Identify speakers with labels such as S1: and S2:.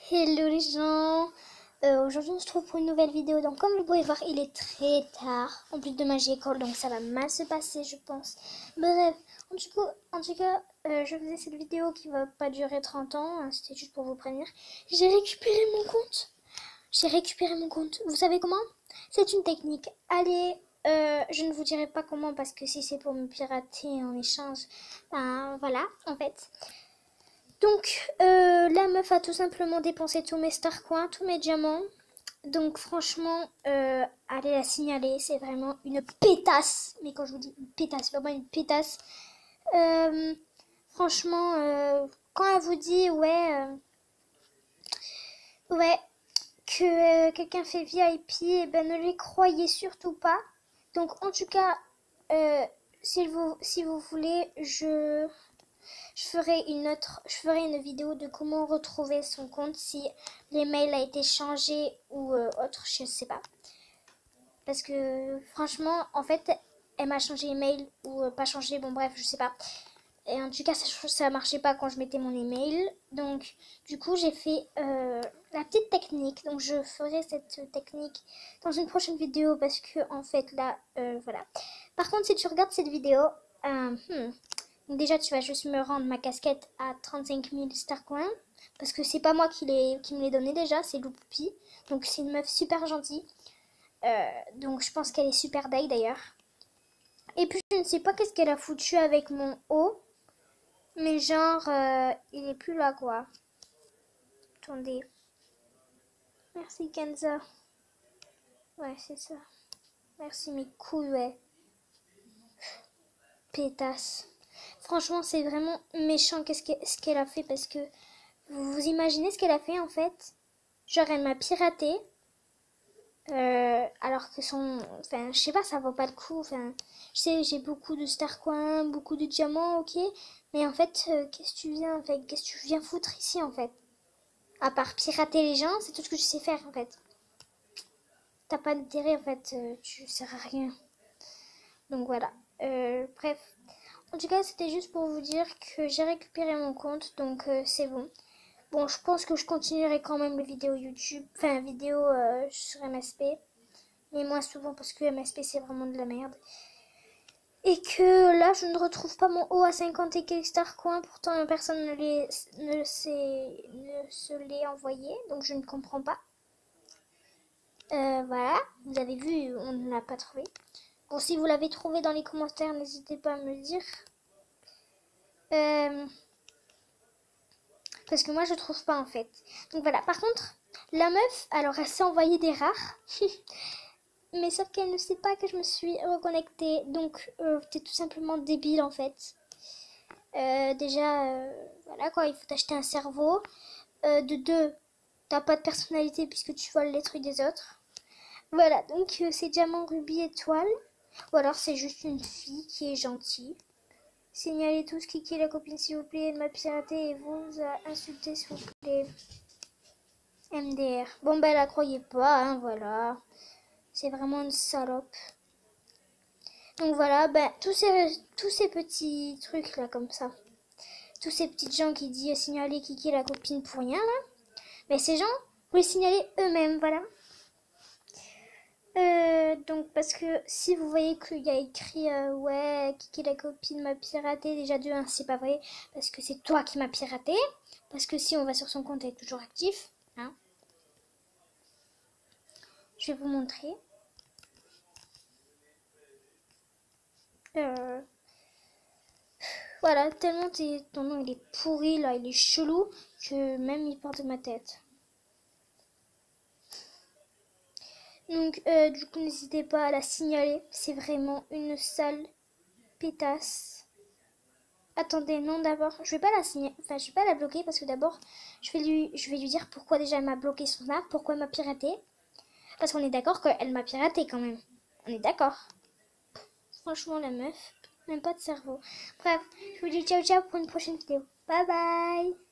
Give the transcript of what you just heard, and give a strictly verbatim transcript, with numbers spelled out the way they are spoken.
S1: Hello les gens, euh, aujourd'hui on se trouve pour une nouvelle vidéo. Donc comme vous pouvez voir, il est très tard. En plus demain j'ai école, donc ça va mal se passer je pense. Bref, en tout cas, en tout cas euh, je faisais cette vidéo qui va pas durer trente ans, hein, c'était juste pour vous prévenir. J'ai récupéré mon compte. J'ai récupéré mon compte. Vous savez comment? C'est une technique. Allez, euh, je ne vous dirai pas comment parce que si c'est pour me pirater en échange, ben voilà en fait. Donc, euh, la meuf a tout simplement dépensé tous mes star coins, tous mes diamants. Donc, franchement, euh, allez la signaler. C'est vraiment une pétasse. Mais quand je vous dis une pétasse, vraiment une pétasse. Euh, franchement, euh, quand elle vous dit, ouais, euh, ouais, que euh, quelqu'un fait V I P, eh ben, ne les croyez surtout pas. Donc, en tout cas, euh, si vous, si vous voulez, je... Je ferai une autre, je ferai une vidéo de comment retrouver son compte si l'email a été changé ou euh, autre, je sais pas. Parce que franchement, en fait, elle m'a changé email ou euh, pas changé, bon bref, je sais pas. Et en tout cas, ça, ça marchait pas quand je mettais mon email. Donc, du coup, j'ai fait euh, la petite technique. Donc, je ferai cette technique dans une prochaine vidéo parce que, en fait, là, euh, voilà. Par contre, si tu regardes cette vidéo, euh, hmm, donc déjà, tu vas juste me rendre ma casquette à trente-cinq mille star coins. Parce que c'est pas moi qui, qui me l'ai donné déjà, c'est Loupi. Donc c'est une meuf super gentille. Euh, donc je pense qu'elle est super daille d'ailleurs. Et puis je ne sais pas qu'est-ce qu'elle a foutu avec mon haut. Mais genre, euh, il est plus là quoi. Attendez. Merci Kenza. Ouais, c'est ça. Merci mes couilles, ouais. Pétasse. Franchement, c'est vraiment méchant qu'est-ce qu'elle ce qu'elle a fait parce que vous vous imaginez ce qu'elle a fait en fait? Genre, elle m'a piraté. Euh, alors que son... Enfin, je sais pas, ça vaut pas le coup. Enfin, je sais, j'ai beaucoup de star coins, beaucoup de diamants, ok. Mais en fait, euh, qu'est-ce que tu viens, en fait, qu'est-ce que tu viens foutre ici, en fait? À part pirater les gens, c'est tout ce que je sais faire, en fait. T'as pas d'intérêt, en fait, euh, tu sers à rien. Donc voilà. Euh, bref. En tout cas, c'était juste pour vous dire que j'ai récupéré mon compte, donc euh, c'est bon. Bon, je pense que je continuerai quand même les vidéos YouTube, enfin, vidéos euh, sur M S P. Mais moins souvent parce que M S P c'est vraiment de la merde. Et que là, je ne retrouve pas mon haut à cinquante et quelques star coins. Pourtant, personne ne, les, ne, ne se l'est envoyé. Donc, je ne comprends pas. Euh, voilà. Vous avez vu, on ne l'a pas trouvé. Bon, si vous l'avez trouvé dans les commentaires, n'hésitez pas à me le dire. Euh, parce que moi, je ne trouve pas en fait. Donc, voilà. Par contre, la meuf, alors, elle s'est envoyée des rares. Mais sauf qu'elle ne sait pas que je me suis reconnectée. Donc, euh, t'es tout simplement débile en fait. Euh, déjà, euh, voilà quoi, il faut t'acheter un cerveau. Euh, de deux, t'as pas de personnalité puisque tu voles les trucs des autres. Voilà, donc euh, c'est diamant, rubis, étoile. Ou alors c'est juste une fille qui est gentille. Signalez tous Kiki la copine s'il vous plaît. Elle m'a piraté et vous a insulté s'il vous plaît. M D R. Bon ben la croyez pas, hein, voilà. C'est vraiment une salope. Donc voilà, ben, tous, ces, tous ces petits trucs là comme ça. Tous ces petits gens qui disent signaler Kiki la copine pour rien là. Mais ces gens, vous les signalez eux-mêmes, voilà. Euh, donc parce que si vous voyez qu'il y a écrit euh, ouais Kiki la copine m'a piraté, déjà de un c'est pas vrai. Parce que c'est toi qui m'as piraté. Parce que si on va sur son compte elle est toujours actif. Hein. Je vais vous montrer. Euh... Voilà, tellement ton nom il est pourri là, il est chelou que même il part de ma tête. Donc euh, du coup n'hésitez pas à la signaler, c'est vraiment une sale pétasse. Attendez, non d'abord, je vais pas la signaler, enfin je vais pas la bloquer parce que d'abord je vais lui je vais lui dire pourquoi déjà elle m'a bloqué son arme, pourquoi elle m'a piraté. Parce qu'on est d'accord qu'elle m'a piraté quand même. On est d'accord. Franchement la meuf, même pas de cerveau. Bref, je vous dis ciao ciao pour une prochaine vidéo. Bye bye.